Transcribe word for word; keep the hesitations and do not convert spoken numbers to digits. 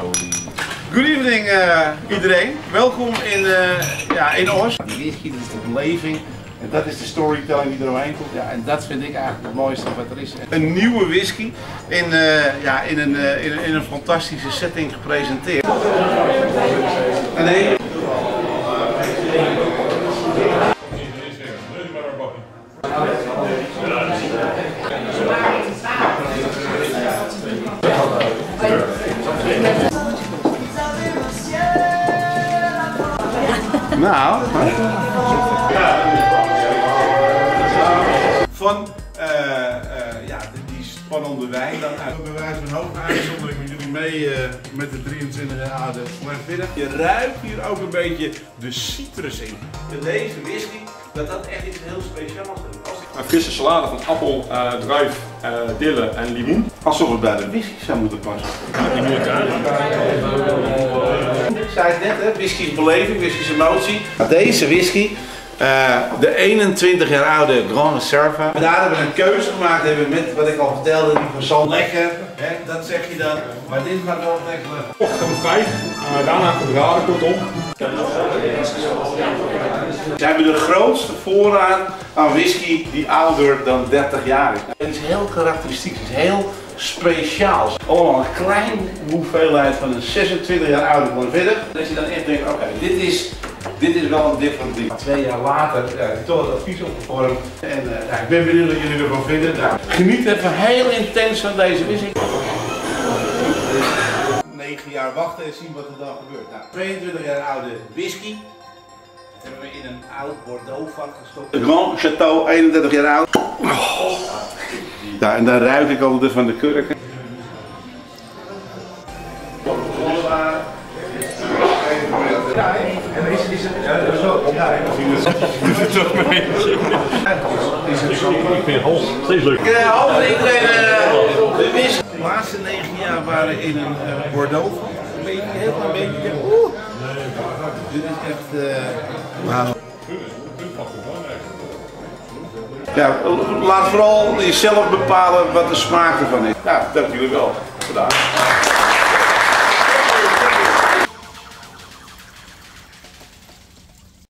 Good evening uh, iedereen, welkom in, uh, ja, in Oss. Die whisky, dat is de beleving en dat is de storytelling die er omheen komt. Ja, en dat vind ik eigenlijk het mooiste wat er is. Een nieuwe whisky in, uh, ja, in, een, uh, in, een, in een fantastische setting gepresenteerd. En nee. Nou, van uh, uh, ja, die spannende wijn dan uit. Bij wijze van hoge uitzondering met jullie mee uh, met de drieëntwintig jaar oude Glenfiddich. Je ruikt hier ook een beetje de citrus in. Deze whisky, dat dat echt iets heel speciaals is. Een frisse salade van appel, uh, druif, uh, dille en limoen. Alsof het bij de whisky zou moeten passen. Ja, die moet ik aan. Ik zei het net, hè? Whisky is beleving, whisky is emotie. Deze whisky, uh, de eenentwintig jaar oude Grand Reserve. Daar hebben we een keuze gemaakt, hebben we met wat ik al vertelde, die van zand lekker, hè? Dat zeg je dan. Maar dit mag wel lekker. Ochtend vijf, uh, daarna gebraden, kortom. Ze hebben de grootste voorraad aan whisky die ouder dan dertig jaar is. Het is heel karakteristiek, het is heel speciaal. Allemaal een kleine hoeveelheid van een zesentwintig jaar oude Glenfiddich. Dat je dan echt denkt, oké, okay, dit, is, dit is wel een different ding. Twee jaar later ja, heb ik toch het advies opgevormd. En uh, ja, ik ben benieuwd wat jullie ervan vinden. Nou, geniet even heel intens van deze whisky. negen jaar wachten en zien wat er dan gebeurt. Nou, tweeëntwintig jaar oude whisky. Hebben we in een oud Bordeaux vat gestopt. De Grand Chateau, eenendertig jaar oud. Oh. Ja, en daar ruik ik altijd van de kurken. Ja, en is, is het ja, zo? Ja, Doe het toch mee. Ik vind Hals steeds leuk. Ik hoop dat iedereen de wist. De laatste negen jaar waren in een uh, Bordeaux vat. Een beetje, een heel klein beetje. Oeh. Dit is echt. Uh, wow. Ja, laat vooral jezelf bepalen wat de smaak ervan is. Nou, dank jullie wel. Gedaan.